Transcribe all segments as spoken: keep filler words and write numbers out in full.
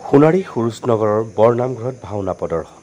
সোণাৰী সুৰুজনগৰৰ বৰনামঘৰত ভাওনা প্ৰদৰ্শন।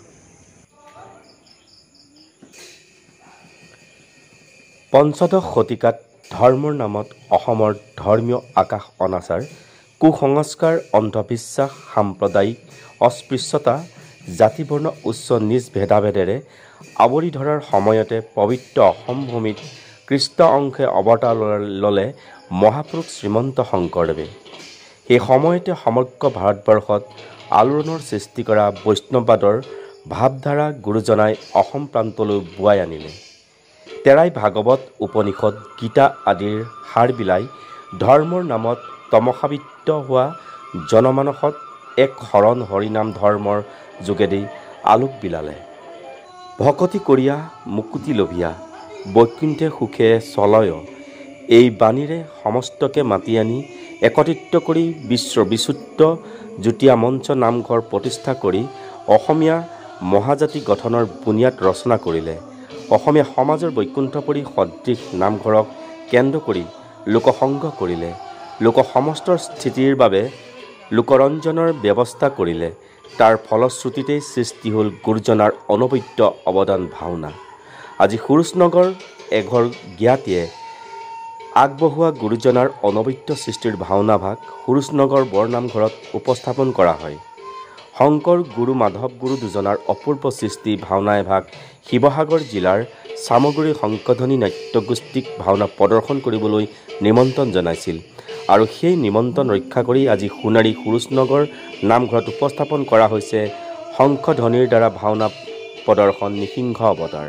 পঞ্চদশ শতিকাত ধৰ্মৰ নামত অসমৰ ধৰ্মীয় আকাশ অনাচাৰ, কুসংস্কাৰ, অন্ধবিশ্বাস, সাম্প্ৰদায়িক অস্পৃশ্যতা, জাতিবৰ্ণ উচ্চ নিজ ভেদাভেদেৰে আৱৰি ধৰাৰ সময়তে পবিত্ৰ অসম ভূমিত কৃষ্ণ অংশে অৱতাৰ ল'লে মহাপুৰুষ শ্ৰীমন্ত শংকৰদেৱে। সেই সময়তে সমগ্ৰ ভাৰতবৰ্ষত আলোড়নৰ সৃষ্টি কৰা বৈষ্ণৱবাদৰ ভাৱধাৰা গুৰুজনাই অসম প্ৰান্তলৈ বোৱাই আনিলে। তেৰাই ভাগৱত, উপনিষদ, গীতা আদিৰ সাৰ বিলাই ধৰ্মৰ নামত তমসাবৃত হোৱা জনমানসত এক শৰণ হৰিনাম ধৰ্মৰ যোগেদি আলোক বিলালে। ভকতি কৰিয়া মুকুতি লভিয়া বৈকুণ্ঠে সুখে চলয়, এই বাণীৰে সমস্তকে মাতি আনি একত্ৰিত কৰি বিশ্ব বিশুদ্ধ যুটীয়া মঞ্চ নামঘৰ প্ৰতিষ্ঠা কৰি অসমীয়া মহাজাতি গঠনৰ বুনিয়াদ ৰচনা কৰিলে। অসমীয়া সমাজৰ বৈকুণ্ঠপুৰী সদৃশ নামঘৰক কেন্দ্ৰ কৰি লোকসংঘ কৰিলে। লোক সমস্তৰ স্থিতিৰ বাবে লোকৰঞ্জনৰ ব্যৱস্থা কৰিলে। তাৰ ফলশ্ৰুতিতেই সৃষ্টি হ'ল গুৰুজনাৰ অনবদ্য অৱদান ভাওনা। আজি সুৰুজনগৰ এঘৰ জ্ঞাতিয়ে আগবঢ়োৱা গুৰুজনাৰ অনবদ্য সৃষ্টিৰ ভাওনা ভাগ সুৰুজনগৰ বৰনামঘৰত উপস্থাপন কৰা হয়। শংকৰ গুৰু মাধৱ গুৰু দুজনাৰ অপূৰ্ব সৃষ্টি ভাওনা এভাগ শিৱসাগৰ জিলাৰ চামগুৰি শংকৰধ্বনি নাট্যগোষ্ঠীক ভাওনা প্ৰদৰ্শন কৰিবলৈ নিমন্ত্ৰণ জনাইছিল আৰু সেই নিমন্ত্ৰণ ৰক্ষা কৰি আজি সোণাৰী সুৰুজনগৰ নামঘৰত উপস্থাপন কৰা হৈছে শংকৰধ্বনিৰ দ্বাৰা ভাওনা প্ৰদৰ্শন নৃসিংহ অৱতাৰ।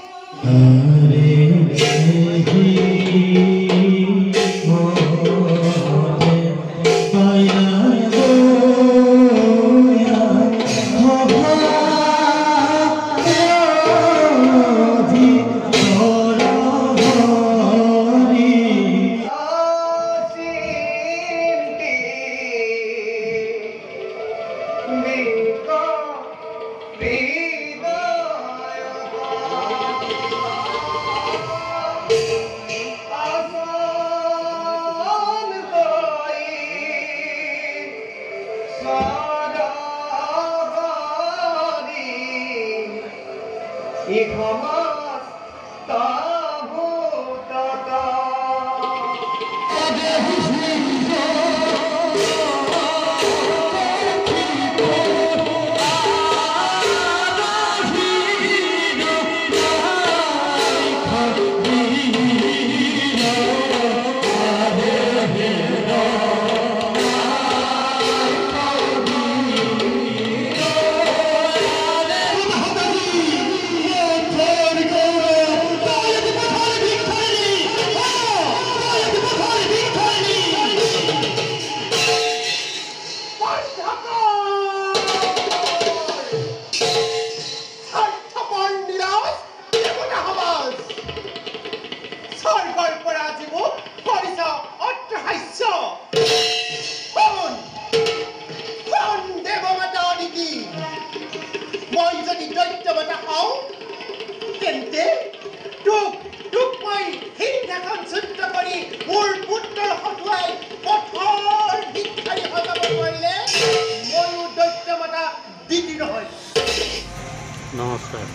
নমস্কাৰ।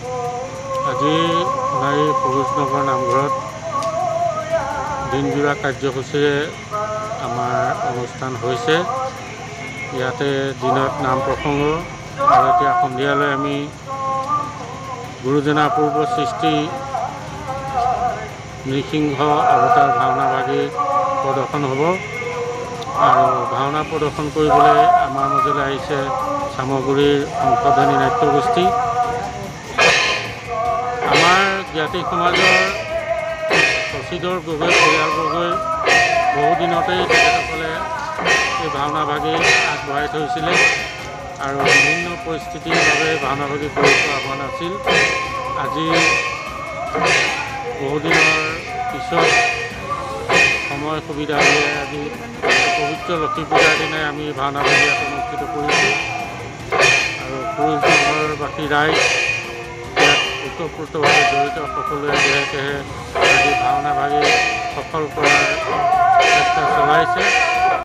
আজি সোণাৰী সুৰুজনগৰ নামঘৰত দিনজোৰা কাৰ্যসূচীৰে আমাৰ অনুষ্ঠান হৈছে। ইয়াতে দিনত নাম প্ৰসংগ আৰু এতিয়া সন্ধিয়ালৈ আমি গুৰুজনাৰ পূৰ্ব সৃষ্টি নৃসিংহ অৱতাৰ ভাওনা ভাগি প্ৰদৰ্শন হ'ব আৰু ভাওনা প্ৰদৰ্শন কৰিবলৈ আমাৰ মাজলৈ আহিছে চামগুৰিৰ শংকৰধ্বনি নাট্যগোষ্ঠী। আমাৰ জ্ঞাতি সমাজৰ শশীধৰ গগৈ পৰিয়ালবৰ্গই বহুদিনতেই তেখেতসকলে এই ভাওনা ভাগি আগবঢ়াই থৈছিলে আৰু বিভিন্ন পৰিস্থিতিৰ বাবে ভাওনা ভাগি কৰি পোৱা হোৱা নাছিল। আজি বহুদিনৰ পিছত সময় সুবিধা উলিয়াই আজি পবিত্ৰ লক্ষী পূজাৰ দিনাই আমি ভাওনা ভাগি ইয়াত অনুষ্ঠিত কৰিছোঁ আৰু সুৰুজনগৰবাসী ৰাইজ ইয়াত ওতঃপ্ৰোতভাৱে জড়িত সকলোৱে দেহে কেহে আজি ভাওনা ভাগি সফল কৰাৰ চেষ্টা চলাইছে।